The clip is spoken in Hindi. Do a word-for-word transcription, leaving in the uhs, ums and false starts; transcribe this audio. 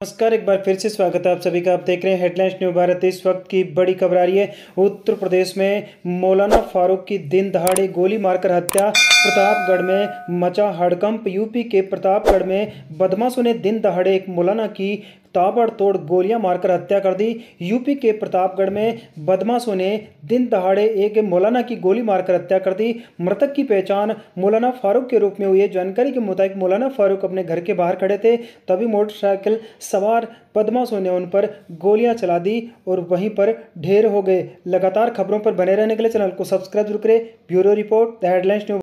नमस्कार, एक बार फिर से स्वागत है आप सभी का। आप देख रहे हैं हेडलाइंस न्यूज़ भारत। इस वक्त की बड़ी खबर आ रही है। उत्तर प्रदेश में मौलाना फारूक की दिन दहाड़े गोली मारकर हत्या। प्रतापगढ़ में मचा हड़कंप। यूपी के प्रतापगढ़ में बदमाशों ने दिन दहाड़े एक मौलाना की ताबड़तोड़ गोलियां मारकर हत्या कर दी। यूपी के प्रतापगढ़ में बदमाशों ने दिन दहाड़े एक मौलाना की गोली मारकर हत्या कर दी। मृतक की पहचान मौलाना फारूक के रूप में हुई है। जानकारी के मुताबिक मौलाना फारूक अपने घर के बाहर खड़े थे, तभी मोटरसाइकिल सवार बदमाशों ने उन पर गोलियां चला दी और वहीं पर ढेर हो गए। लगातार खबरों पर बने रहने के लिए चैनल को सब्सक्राइब जरूर करें। Bureau report, the headlines news.